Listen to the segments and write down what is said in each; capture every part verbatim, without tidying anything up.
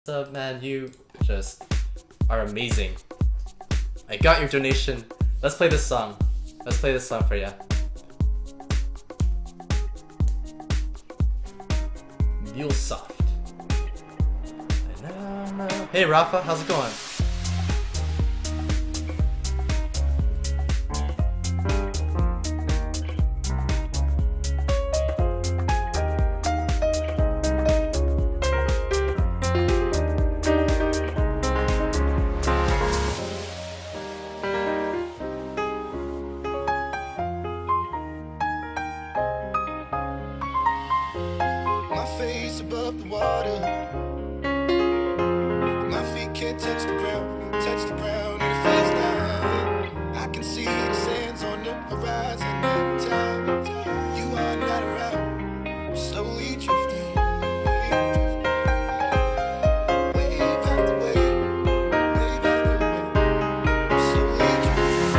What's up, man? You just are amazing. I got your donation. Let's play this song. Let's play this song for ya. MuleSoft. Hey, Rafa, how's it going? Above the water, my feet can't touch the ground, touch the ground, and it feels like I can see the sands on the horizon. Time, you are not around, I'm slowly drifting, wave after wave, wave after wave, I'm slowly drifting.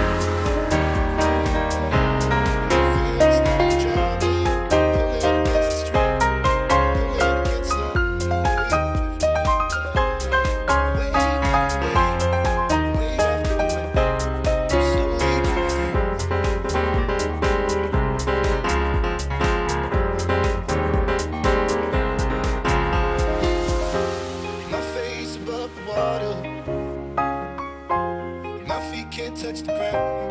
It feels like I'm drowning, pulling against the stream. Touch the ground.